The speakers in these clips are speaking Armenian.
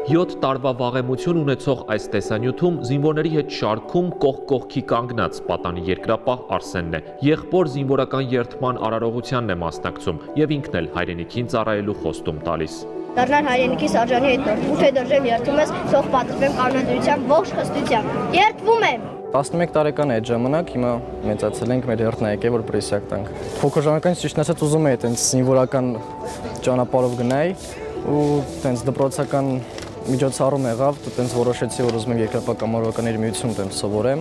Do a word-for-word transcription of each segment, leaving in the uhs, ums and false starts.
յոթ տարվա վաղեմություն ունեցող այս տեսանյութում զինվորների հետ շարքում կողք կողքի կանգնած պատանի երկրապահ Արսենն է։ Եղբոր զինվորական երթման արարողությանն է մասնակցում եւ ինքն էլ հայրենիքին ծառայելու խոստում տալիս։ Դառնալ հայրենիքի սարժանի հետ նոր ութ դրժեմ երթում ես, թող պատրվեմ կանոնադրությամբ ողջ խստությամբ։ Երթվում եմ։ տասնմեկ տարեկան է այդ ժամանակ, հիմա մեծացել ենք, մեր երթն է եկել, որ պրեսիակ տանք։ Փոքր ժամանականից ճիշտ ասած ուզում էի այտենց զինվորական ճանապարհով գնայի ու այտենց դպրոցական միջոցառում եղավ, այտենց որոշեցի, որ ուզում եմ երկրապահ-կամավորականների միություն այտենց սովորեմ։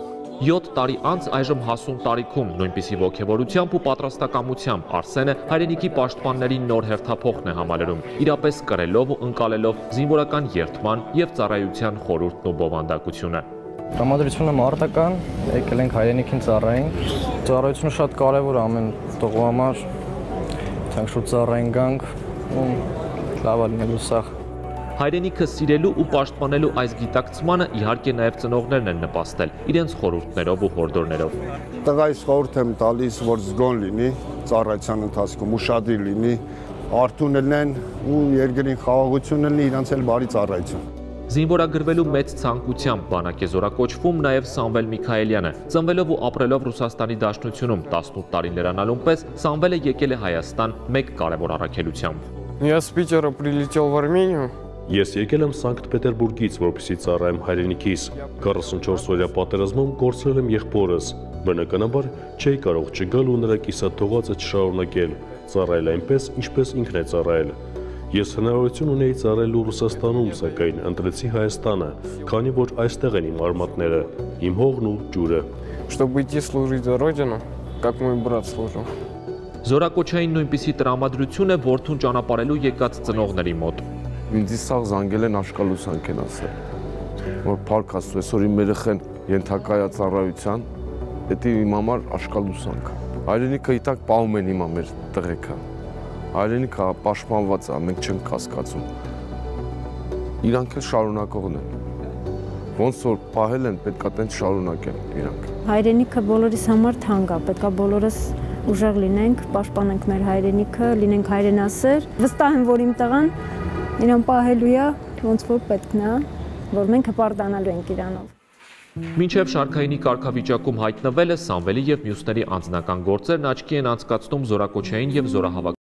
յոթ տարի անց այժմ հասուն տարիքում նույնպիսի ոգևորությամբ ու պատրաստակամությամբ Արսենը հայրենիքի պաշտպանների նոր հերթափոխն է համալրում, իրապես կրելով ու ընկալելով զինվորական երթման եւ ծառայության խորհուրդն ու բովանդակությունը։ Տրամադրությունը մարտական, եկել ենք հայրենիքին ծառայենք։ Ծառայությունը շատ կարևոր է ամեն տղու համար, ցանկ շուտ ծառայենք գանք ու լավ լինելու սախ։ Հայրենիքը սիրելու ու պաշտպանելու այս գիտակցմանը իհարկե նաև ծնողներն են նպաստել իրենց խորհուրդներով ու հորդորներով։ Տղայիս խորհուրդ եմ տալիս, որ զգոն լինի, ծառայության ընթացքում ուշադիր լինի, արթուն լինեն ու երկրին խաղաղություն լինի, իրանց էլ բարի ծառայություն։ Զինվորագրվելու մեծ ցանկությամբ բանակ է զորակոչվում նաև Սամվել Միքայելյանը։ Ծնվելով ու ապրելով Ռուսաստանի Դաշնությունում տասնութ տարին լրանալուն պես Սամվելը եկել է Հայաստան մեկ կարևոր առաքելությամբ։ Я с Питера прилетел в Армению. Ես եկել եմ Սանկտ Պետերբուրգից, որպեսզի ծառայեմ հայրենիքիս։ քառասունչորս օրյա պատերազմում կորցրել եմ եղբորս։ Բնականաբար չէի կարող չգալ ու նրա կիսաթողածը չշարունակել, ծառայել այնպես, ինչպես ինքն է ծառայել։ Ես հնարավորություն ունեի ծառայելու Ռուսաստանում, սակայն ընտրեցի Հայաստանը, քանի որ այստեղ են իմ արմատները, իմ հողն ու ջուրը։ Чтобы идти служить за родину, как мой брат служил. Զորակոչային նույնպիսի տրամադրություն է որդուն ճանապարհելու եկած ծնողների մոտ։ Ինձ սաղ զանգել են աշկալուսանք են ասել, որ փառք Աստծո, այսօր իմ երեխան ենթակա է ծառայության, դա իմ համար աշկալուսանք։ Հայրենիքը իտակ պահում են հիմա մեր տղեկը։ Հայրենիքը պաշտպանված է, մենք չենք կասկածում։ Իրանք էլ շարունակողն են։ Ոնց որ պահել են, պետք է տենց շարունակեն իրանք։ Հայրենիքը բոլորիս համար թանկ է, պետք է բոլորս ուժեղ լինենք, պաշտպանենք մեր հայրենիքը, լինենք հայրենասեր։ Վստահ եմ, որ իմ տղան իրան պահելու է, ոնց որ պետքն է, որ մենք հպարտանալու ենք իրանով։ Մինչև շարքայինի կարգավիճակում հայտնվելը Սամվելի եւ մյուսների անձնական գործերն աչքի են անցկացնում զորակոչային եւ զորահավաք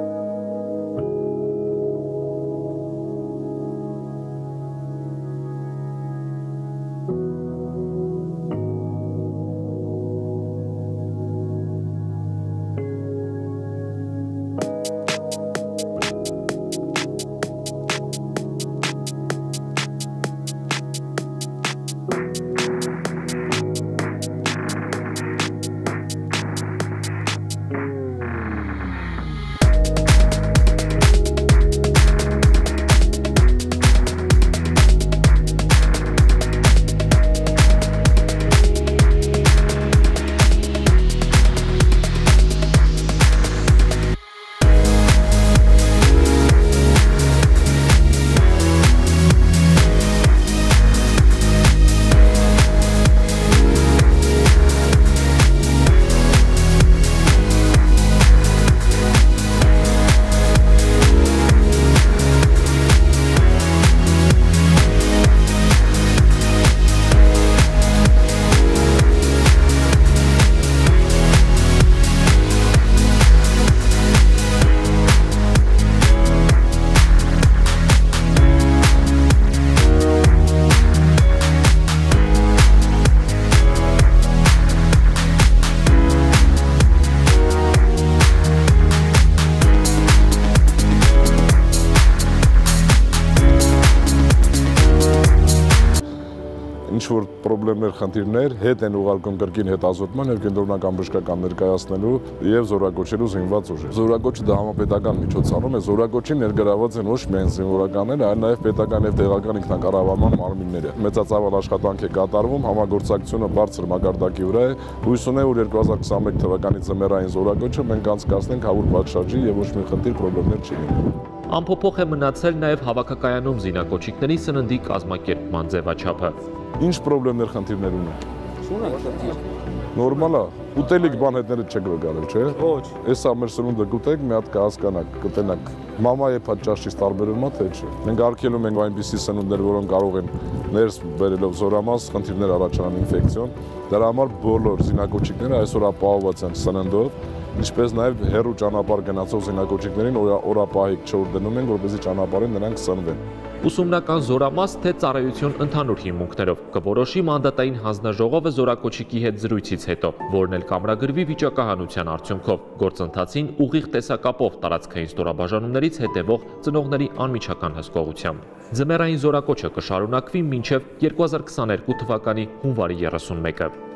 ինչ-որ պրոբլեմներ, խնդիրներ հետ են ուղարկում կրկին հետազոտման եւ կենտրոնական բժշկական ներկայացնելու եւ զորակոչելու զինված ուժեր։ Զորակոչը դա համապետական միջոցառում է, զորակոչին ներգրաված են ոչ միայն զինվորականները, այլ նաեւ պետական եւ տեղական ինքնակառավարման մարմինները։ Մեծածավալ աշխատանք է կատարվում, համագործակցությունը բարձր մակարդակի վրա է։ Հույս ունեմ, որ երկու հազար քսանմեկ թվականի ձմեռային զորակոչը մենք անցկացնենք հավուր պատշաճի եւ ոչ մի խնդիր պրոբլեմներ չի լինելու։ Անփոփոխ է մնացել նաև հավաքակայանում զինակոչիկների սննդի կազմակերպման ձևաչափը։ Ինչ պրոբլեմներ, խնդիրներ ունեն։ Նորմալ է, Ուտելիք բան հետները չեք գալել, չէ՞։ Ոչ։ Էսա մեր սնունդը կուտեք, մի հատ կհասկանաք, կտենաք։ Մամա է պատճառից տարբերվում է, թե չէ։ Մենք արգելում ենք այնպիսի սնունդներ, որոնք կարող են ներս բերելով զորամաս խնդիրներ առաջանան ինֆեկցիոն։ Դրա համար բոլոր զինակոչիկները այսօր ապահովված են սննդով, ինչպես նաև հեռու ճանապարհ գնացող զինակոչիկներին օրապահիկ չոր դնում են, որպեսզի ճանապարհին նրանք սնվեն։ Ուսումնական զորամաս թե ծառայություն ընդհանուր հիմունքներով կորոշի մանդատային հանձնաժողովը զորակոչիկի հետ զրույցից հետո, որն էլ կամրագրվի վիճակահանության արդյունքով, գործընթացին ուղիղ տեսակապով տարածքային ստորաբաժանումներից հետևող ծնողների անմիջական հսկողությամբ։ Ձմեռային զորակոչը կշարունակվի մինչև երկու հազար քսաներկու թվականի հունվարի երեսունմեկը։